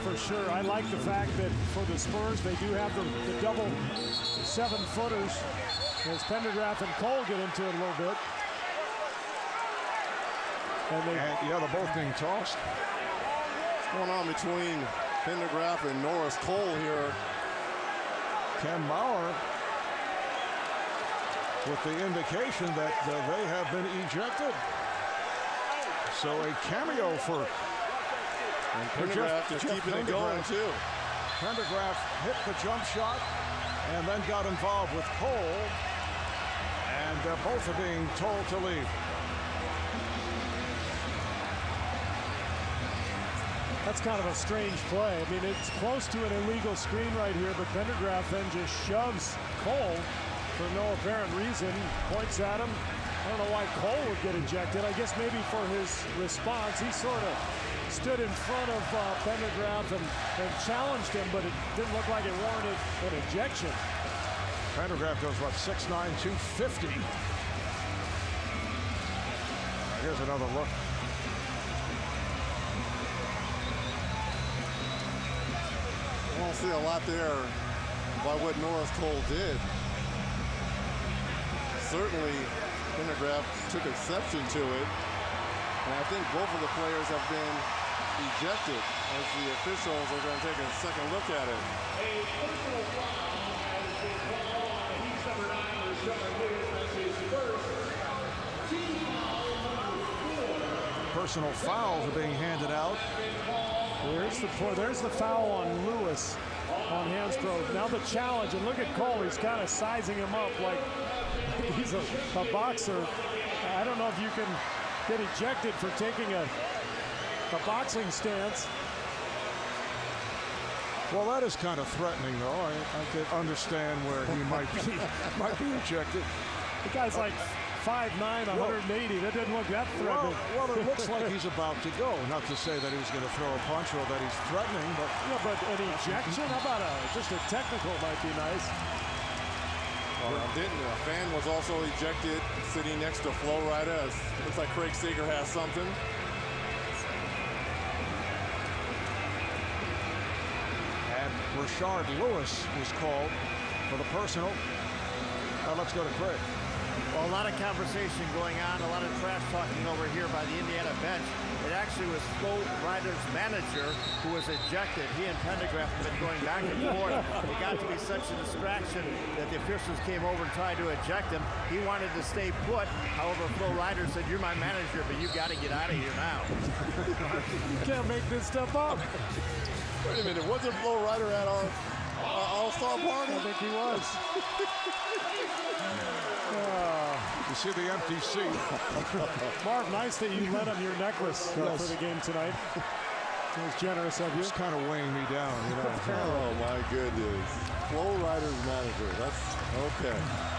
for sure. I like the fact that for the Spurs, they do have the double 7-footers as Pendergraft and Cole get into it a little bit. And yeah, they're both being tossed. What's going on between Pendergraft and Norris Cole here? Ken Mauer with the indication that they have been ejected. So a cameo for Pendergraft is keeping it going too. Pendergraft hit the jump shot and then got involved with Cole, and both are being told to leave. That's kind of a strange play. I mean, it's close to an illegal screen right here, but Pendergraft then just shoves Cole for no apparent reason, points at him. I don't know why Cole would get ejected. I guess maybe for his response. He sort of stood in front of Pendergraft and challenged him, but it didn't look like it warranted an ejection. Pendergraft goes, what, 6'9", 250. Here's another look. I don't see a lot there by what Norris Cole did. Certainly, Pendergraft took exception to it. And I think both of the players have been ejected as the officials are going to take a second look at it. A personal foul has been called on Heat number 9 for Summer Lewis. That's his first team foul number 4. Personal fouls are being handed out. There's the foul on Lewis on Hansbrough. Now the challenge, and look at Cole. He's kind of sizing him up like he's a boxer. I don't know if you can get ejected for taking a boxing stance. Well, that is kind of threatening, though. I could understand where he might be ejected. The guy's like 5'9", 180. That didn't look that threatening. Well, it looks like he's about to go. Not to say that he was going to throw a punch or that he's threatening, but... Yeah, but an ejection? How about just a technical might be nice. Well, a fan was also ejected sitting next to Flo Rida. Looks like Craig Sager has something. And Rashard Lewis was called for the personal. Now let's go to Craig. Well, a lot of conversation going on, a lot of trash talking over here by the Indiana bench. It actually was Flo Rida's manager who was ejected. He and Pendergraft have been going back and forth. It got to be such a distraction that the officials came over and tried to eject him. He wanted to stay put. However, Flo Rida said, "You're my manager, but you got to get out of here now." You can't make this stuff up. Wait a minute, wasn't Flo Rida at our All-Star party? I think he was. You see the empty seat. Marv, nice that you lent him your necklace for the game tonight. It was generous of you. It's kind of weighing me down, you know. Oh, my goodness. Flo Rida's manager. That's okay.